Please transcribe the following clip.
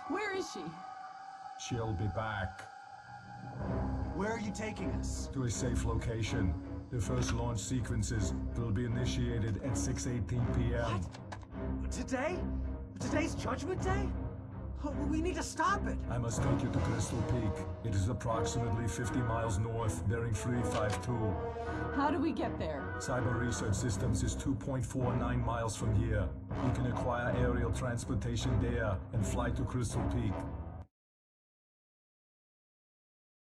Where is she? She'll be back. Where are you taking us? To a safe location. The first launch sequences will be initiated at 6:18 p.m. What? Today? Today's Judgment Day? Oh, we need to stop it. I must take you to Crystal Peak. It is approximately 50 miles north, bearing 352. How do we get there? Cyber Research Systems is 2.49 miles from here. You can acquire aerial transportation there and fly to Crystal Peak.